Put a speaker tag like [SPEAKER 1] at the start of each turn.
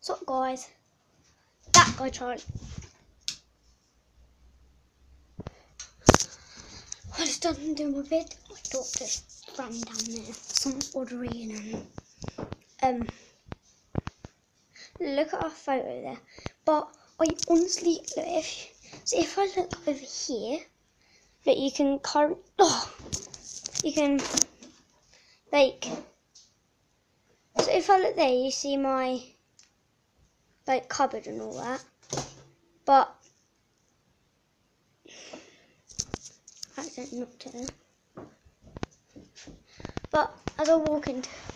[SPEAKER 1] So guys, that guy tried. I just done doing my bed. My dog just ran down there for some odd reason. Look at our photo there. But I honestly, look, if I look over here, that you can like. So if I look there, you see my like cupboard and all that. But I don't knock it there. But as I walk into